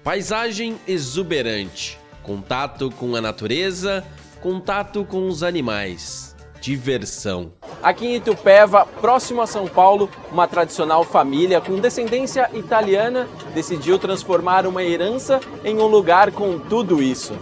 Paisagem exuberante, contato com a natureza, contato com os animais, diversão. Aqui em Itupeva, próximo a São Paulo, uma tradicional família com descendência italiana decidiu transformar uma herança em um lugar com tudo isso.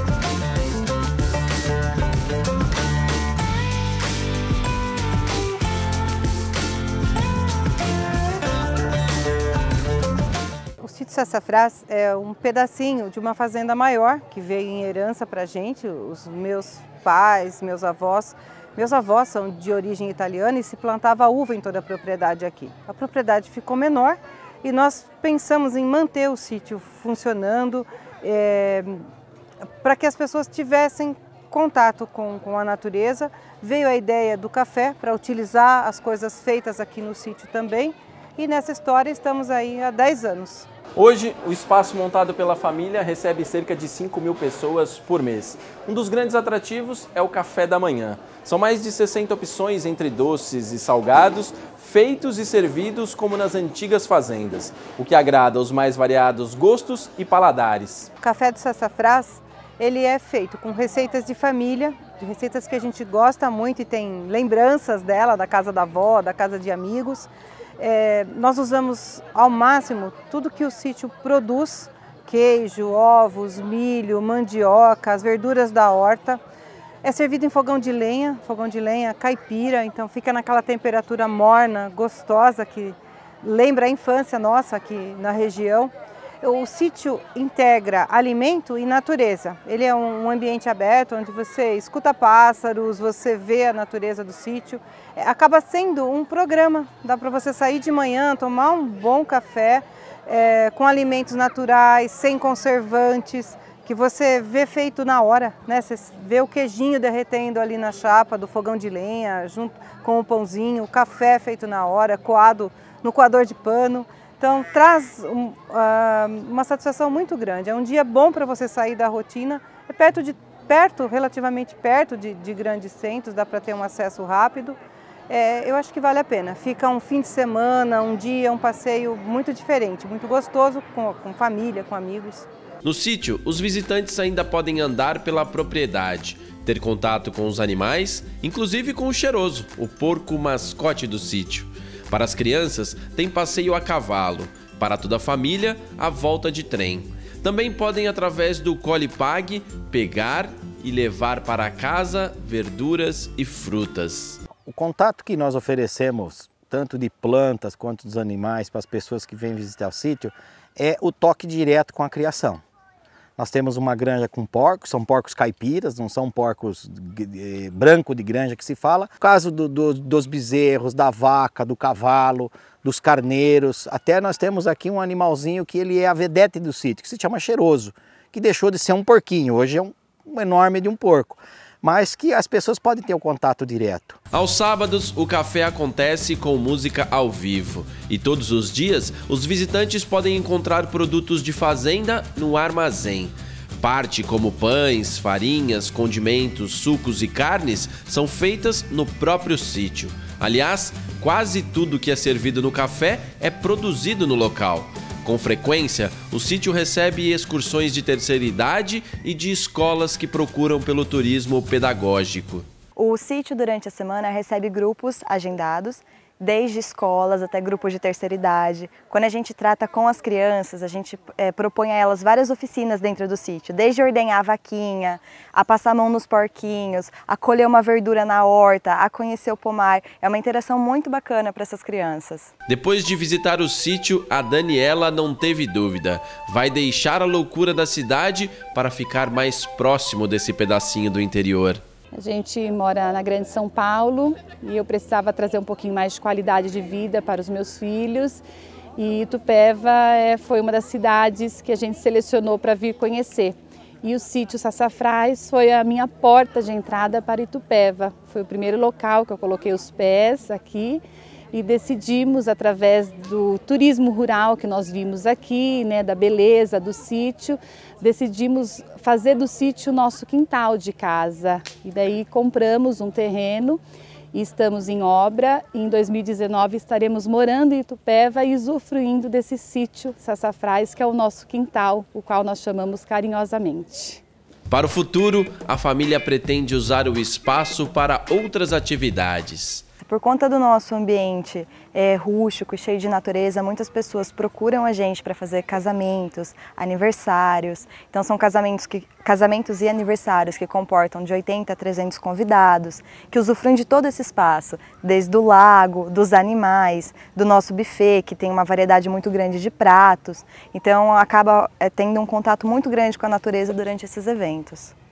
O sítio Sassafrás é um pedacinho de uma fazenda maior que veio em herança para a gente. Os meus pais, meus avós são de origem italiana e se plantava uva em toda a propriedade aqui. A propriedade ficou menor e nós pensamos em manter o sítio funcionando para que as pessoas tivessem contato com a natureza. Veio a ideia do café para utilizar as coisas feitas aqui no sítio também e nessa história estamos aí há 10 anos. Hoje, o espaço montado pela família recebe cerca de 5.000 pessoas por mês. Um dos grandes atrativos é o café da manhã. São mais de 60 opções entre doces e salgados, feitos e servidos como nas antigas fazendas, o que agrada aos mais variados gostos e paladares. O café do Sassafrás, ele é feito com receitas de família, de receitas que a gente gosta muito e tem lembranças dela, da casa da avó, da casa de amigos. Nós usamos ao máximo tudo que o sítio produz, queijo, ovos, milho, mandioca, as verduras da horta. É servido em fogão de lenha caipira, então fica naquela temperatura morna, gostosa, que lembra a infância nossa aqui na região. O sítio integra alimento e natureza. Ele é um ambiente aberto, onde você escuta pássaros, você vê a natureza do sítio. Acaba sendo um programa, dá para você sair de manhã, tomar um bom café, com alimentos naturais, sem conservantes, que você vê feito na hora, né? Você vê o queijinho derretendo ali na chapa do fogão de lenha, junto com o pãozinho, o café feito na hora, coado no coador de pano. Então traz uma satisfação muito grande. É um dia bom para você sair da rotina. É relativamente perto de grandes centros, dá para ter um acesso rápido. Eu acho que vale a pena. Fica um fim de semana, um dia, um passeio muito diferente, muito gostoso, com família, com amigos. No sítio, os visitantes ainda podem andar pela propriedade, ter contato com os animais, inclusive com o cheiroso, o porco mascote do sítio. Para as crianças, tem passeio a cavalo. Para toda a família, a volta de trem. Também podem, através do Colipag, pegar e levar para casa verduras e frutas. O contato que nós oferecemos, tanto de plantas quanto dos animais, para as pessoas que vêm visitar o sítio, é o toque direto com a criação. Nós temos uma granja com porcos, são porcos caipiras, não são porcos branco de granja que se fala. No caso dos bezerros, da vaca, do cavalo, dos carneiros, até nós temos aqui um animalzinho que ele é a vedete do sítio, que se chama cheiroso, que deixou de ser um porquinho, hoje é um enorme de um porco, mas que as pessoas podem ter o contato direto. Aos sábados, o café acontece com música ao vivo. E todos os dias, os visitantes podem encontrar produtos de fazenda no armazém. Parte como pães, farinhas, condimentos, sucos e carnes são feitas no próprio sítio. Aliás, quase tudo que é servido no café é produzido no local. Com frequência, o sítio recebe excursões de terceira idade e de escolas que procuram pelo turismo pedagógico. O sítio, durante a semana, recebe grupos agendados, desde escolas até grupos de terceira idade. Quando a gente trata com as crianças, a gente propõe a elas várias oficinas dentro do sítio, desde ordenhar a vaquinha, a passar a mão nos porquinhos, a colher uma verdura na horta, a conhecer o pomar. É uma interação muito bacana para essas crianças. Depois de visitar o sítio, a Daniela não teve dúvida. Vai deixar a loucura da cidade para ficar mais próximo desse pedacinho do interior. A gente mora na Grande São Paulo e eu precisava trazer um pouquinho mais de qualidade de vida para os meus filhos. E Itupeva foi uma das cidades que a gente selecionou para vir conhecer. E o sítio Sassafrás foi a minha porta de entrada para Itupeva. Foi o primeiro local que eu coloquei os pés aqui e decidimos, através do turismo rural que nós vimos aqui, né, da beleza do sítio, decidimos fazer do sítio o nosso quintal de casa. E daí compramos um terreno e estamos em obra. E em 2019 estaremos morando em Itupeva e usufruindo desse sítio Sassafrás, que é o nosso quintal, o qual nós chamamos carinhosamente. Para o futuro, a família pretende usar o espaço para outras atividades. Por conta do nosso ambiente rústico e cheio de natureza, muitas pessoas procuram a gente para fazer casamentos, aniversários. Então são casamentos e aniversários que comportam de 80 a 300 convidados, que usufruem de todo esse espaço, desde o lago, dos animais, do nosso buffet, que tem uma variedade muito grande de pratos. Então acaba tendo um contato muito grande com a natureza durante esses eventos.